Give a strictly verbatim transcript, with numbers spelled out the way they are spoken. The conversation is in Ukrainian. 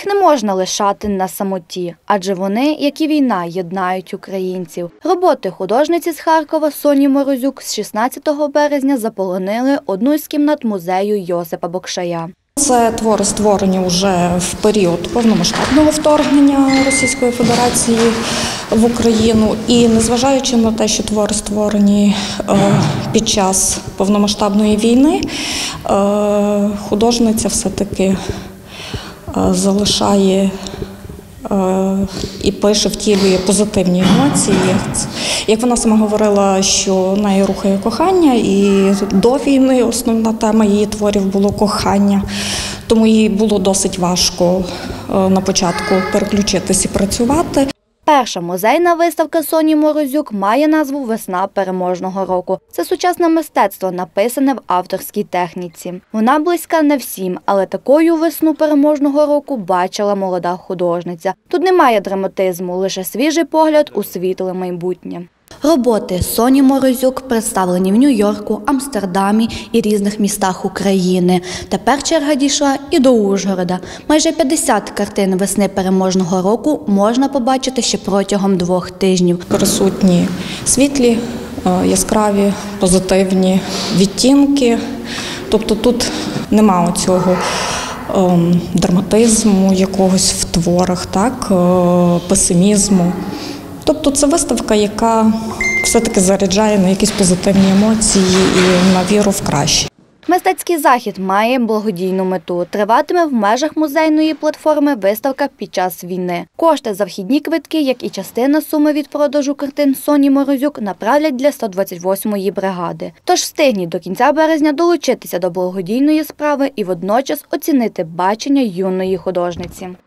Їх не можна лишати на самоті, адже вони, як і війна, єднають українців. Роботи художниці з Харкова Соні Морозюк з шістнадцятого березня заполонили одну із кімнат музею Йосипа Бокшая. Це твори створені вже в період повномасштабного вторгнення Російської Федерації в Україну. І незважаючи на те, що твори створені під час повномасштабної війни, художниця все-таки залишає і пише, втілює позитивні емоції. Як вона сама говорила, що нею рухає кохання, і до війни основна тема її творів було кохання. Тому їй було досить важко на початку переключитись і працювати. Перша музейна виставка Соні Морозюк має назву «Весна переможного року». Це сучасне мистецтво, написане в авторській техніці. Вона близька не всім, але такою весну переможного року бачила молода художниця. Тут немає драматизму, лише свіжий погляд у світле майбутнє. Роботи Соні Морозюк представлені в Нью-Йорку, Амстердамі і різних містах України. Тепер черга дійшла і до Ужгорода. Майже п'ятдесят картин весни переможного року можна побачити ще протягом двох тижнів. Присутні світлі, яскраві, позитивні відтінки. Тобто тут немає цього драматизму якогось в творах, так, песимізму. Тобто це виставка, яка все-таки заряджає на якісь позитивні емоції і на віру в краще. Мистецький захід має благодійну мету. Триватиме в межах музейної платформи виставка під час війни. Кошти за вхідні квитки, як і частина суми від продажу картин Соні Морозюк, направлять для сто двадцять восьмої бригади. Тож встигніть до кінця березня долучитися до благодійної справи і водночас оцінити бачення юної художниці.